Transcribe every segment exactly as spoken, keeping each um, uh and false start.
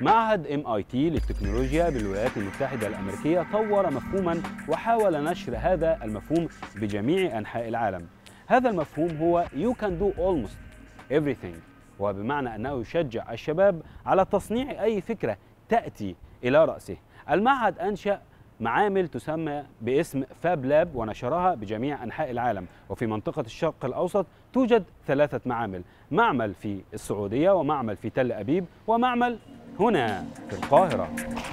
معهد إم آي تي للتكنولوجيا بالولايات المتحدة الأمريكية طور مفهوما وحاول نشر هذا المفهوم بجميع أنحاء العالم. هذا المفهوم هو You can do almost everything، وبمعنى أنه يشجع الشباب على تصنيع أي فكرة تأتي إلى رأسه. المعهد أنشأ معامل تسمى باسم فاب لاب ونشرها بجميع أنحاء العالم، وفي منطقة الشرق الأوسط توجد ثلاثة معامل، معمل في السعودية ومعمل في تل أبيب ومعمل هنا في القاهرة.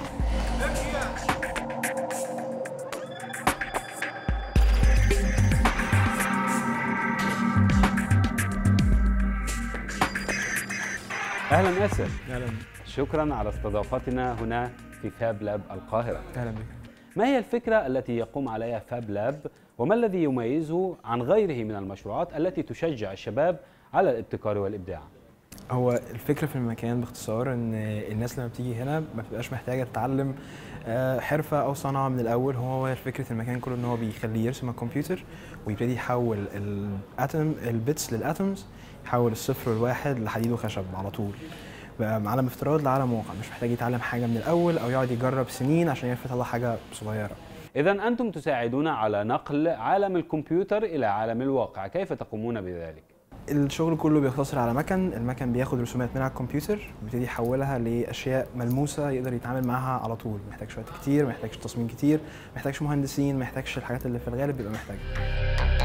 أهلا ياسر. أهلا. شكرا على استضافتنا هنا في فاب لاب القاهرة. أهلا بك. ما هي الفكرة التي يقوم عليها فاب لاب وما الذي يميزه عن غيره من المشروعات التي تشجع الشباب على الابتكار والإبداع؟ هو الفكرة في المكان باختصار ان الناس لما بتيجي هنا ما بتبقاش محتاجة تتعلم حرفة أو صنعة من الأول. هو فكرة المكان كله ان هو بيخليه يرسم على الكمبيوتر ويبتدي يحول الاتوم البيتس للاتومز، يحول الصفر والواحد لحديد وخشب على طول، عالم افتراض لعالم واقع، مش محتاج يتعلم حاجة من الأول أو يقعد يجرب سنين عشان يعرف يطلع حاجة صغيرة. إذا أنتم تساعدون على نقل عالم الكمبيوتر إلى عالم الواقع، كيف تقومون بذلك؟ الشغل كله بيقتصر على مكن، المكن بياخد رسومات من على الكمبيوتر ويبتدي يحولها لأشياء ملموسة يقدر يتعامل معاها على طول، ما محتاجش وقت كتير، ما محتاجش تصميم كتير، ما محتاجش مهندسين، ما محتاجش الحاجات اللي في الغالب بيبقى محتاجها.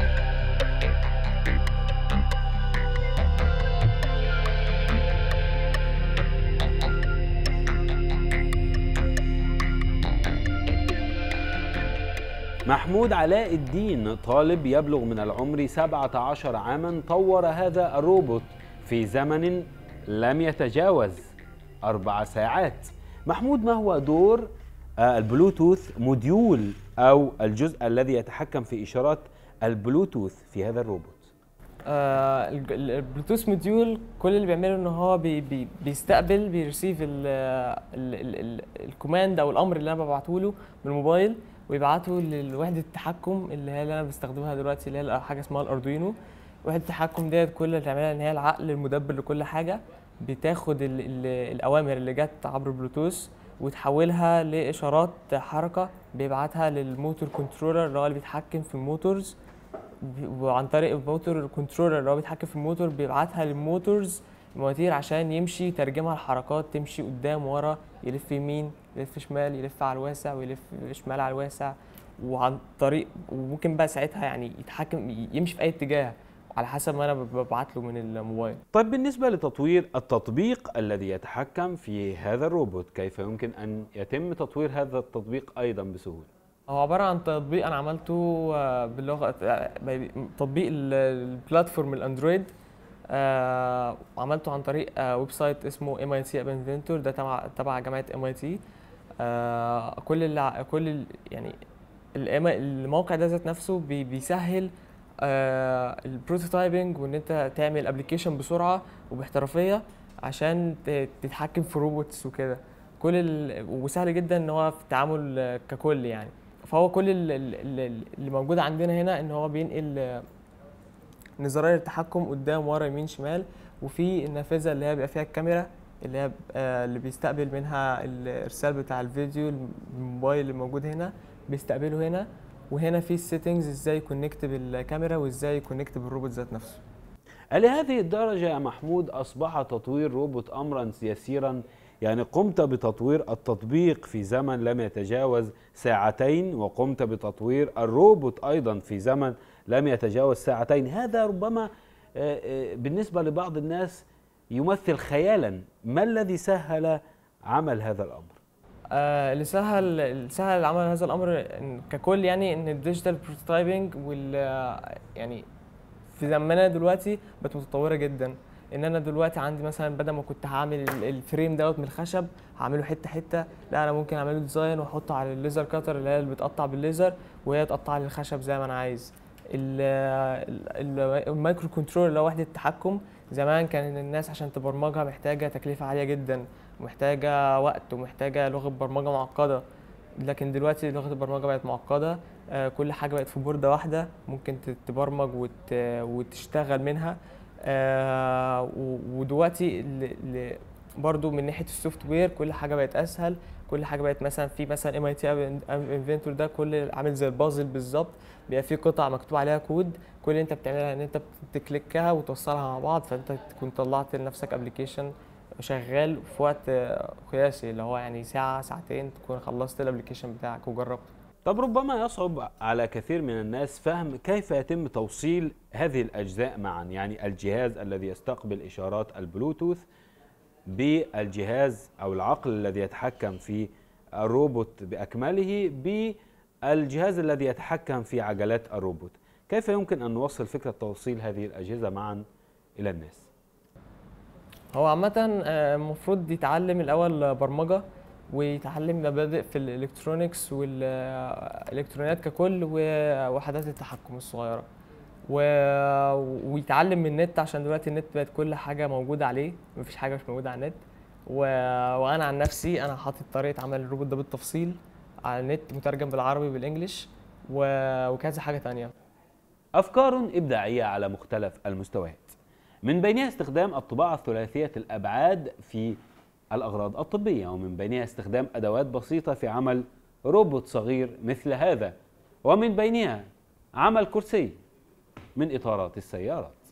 محمود علاء الدين طالب يبلغ من العمر سبعة عشر عاما طور هذا الروبوت في زمن لم يتجاوز أربع ساعات. محمود، ما هو دور البلوتوث موديول أو الجزء الذي يتحكم في إشارات البلوتوث في هذا الروبوت؟ آه البلوتوث موديول كل اللي بيعمله ان هو بي بي بيستقبل بيرسيف الكوماند او الامر اللي انا ببعته له من الموبايل ويبعته لوحده التحكم اللي هي اللي انا بستخدمها دلوقتي، اللي هي حاجه اسمها الاردوينو. وحده التحكم ديت كل اللي بتعملها ان هي العقل المدبر لكل حاجه، بتاخد ال ال الاوامر اللي جت عبر البلوتوث وتحولها لاشارات حركه بيبعتها للموتور كنترولر اللي هو اللي بيتحكم في الموتورز، وعن طريق الموتور الكنترولر اللي هو بيتحكم في الموتور بيبعتها للموتورز المواتير عشان يمشي يترجمها لحركات تمشي قدام ورا، يلف يمين يلف شمال، يلف على الواسع ويلف شمال على الواسع، وعن طريق وممكن بقى ساعتها يعني يتحكم يمشي في اي اتجاه على حسب ما انا ببعت له من الموبايل. طيب بالنسبة لتطوير التطبيق الذي يتحكم في هذا الروبوت، كيف يمكن أن يتم تطوير هذا التطبيق أيضا بسهولة؟ هو عبارة عن تطبيق أنا عملته باللغة تطبيق البلاتفورم الأندرويد، عملته عن طريق ويب سايت اسمه إم آي تي App Inventor، ده تبع تبع جامعة إم آي تي. كل اللي كل ال يعني الموقع ده ذات نفسه بي بيسهل البروتوتايبنج وإن أنت تعمل أبلكيشن بسرعة وباحترافية عشان تتحكم في روبوتس وكده. كل وسهل جدا إن هو في التعامل ككل يعني. فهو كل اللي موجود عندنا هنا ان هو بينقل زراير التحكم قدام ورا يمين شمال، وفي النافذه اللي هي بيبقى فيها الكاميرا اللي هي اللي بيستقبل منها الارسال بتاع الفيديو، الموبايل اللي موجود هنا بيستقبله هنا، وهنا في السيتنجز ازاي يكونكت بالكاميرا وازاي يكونكت بالروبوت ذات نفسه. لهذه الدرجه يا محمود اصبح تطوير روبوت امرا يسيرا؟ يعني قمت بتطوير التطبيق في زمن لم يتجاوز ساعتين، وقمت بتطوير الروبوت أيضا في زمن لم يتجاوز ساعتين. هذا ربما بالنسبة لبعض الناس يمثل خيالا. ما الذي سهل عمل هذا الأمر؟ آه اللي سهل اللي سهل عمل هذا الأمر ككل يعني إن الديجيتال بروتوتايبنج وال يعني في زماننا دلوقتي بقت متطورة جدا. ان انا دلوقتي عندي مثلا بدل ما كنت هعمل الفريم دوت من الخشب هعمله حته حته، لا انا ممكن اعمله ديزاين واحطه على الليزر كاتر اللي هي اللي بتقطع بالليزر وهي تقطع لي الخشب زي ما انا عايز. المايكرو كنترول اللي هو وحده التحكم، زمان كان الناس عشان تبرمجها محتاجه تكلفه عاليه جدا، محتاجه وقت ومحتاجه لغه برمجه معقده، لكن دلوقتي لغه البرمجه بقت معقده، كل حاجه بقت في بورده واحده ممكن تبرمج وتشتغل منها. آه ودلوقتي برضو من ناحيه السوفت وير كل حاجه بقت اسهل، كل حاجه بقت مثلا في مثلا ام اي تي انفنتور ده كل عامل زي البازل بالظبط، بيبقى فيه قطع مكتوب عليها كود، كل اللي انت بتعملها ان انت بتكليكها وتوصلها مع بعض، فانت تكون طلعت لنفسك ابلكيشن شغال في وقت قياسي اللي هو يعني ساعه ساعتين تكون خلصت الابلكيشن بتاعك وجربته. طب ربما يصعب على كثير من الناس فهم كيف يتم توصيل هذه الأجزاء معا، يعني الجهاز الذي يستقبل إشارات البلوتوث بالجهاز أو العقل الذي يتحكم في الروبوت بأكمله بالجهاز الذي يتحكم في عجلات الروبوت. كيف يمكن أن نوصل فكرة توصيل هذه الأجهزة معا إلى الناس؟ هو عامة المفروض يتعلم الأول برمجة ويتعلم مبادئ في الإلكترونيكس والإلكترونيات ككل ووحدات التحكم الصغيرة، ويتعلم من النت عشان دلوقتي النت بقت كل حاجة موجودة عليه، مفيش حاجة مش موجودة على النت. و... وأنا عن نفسي أنا حاطط طريقة عمل الروبوت ده بالتفصيل على النت مترجم بالعربي بالإنجليش و... وكذا حاجة تانية. أفكار إبداعية على مختلف المستويات، من بينها استخدام الطباعة الثلاثية الأبعاد في الأغراض الطبية، ومن بينها استخدام أدوات بسيطة في عمل روبوت صغير مثل هذا، ومن بينها عمل كرسي من إطارات السيارات.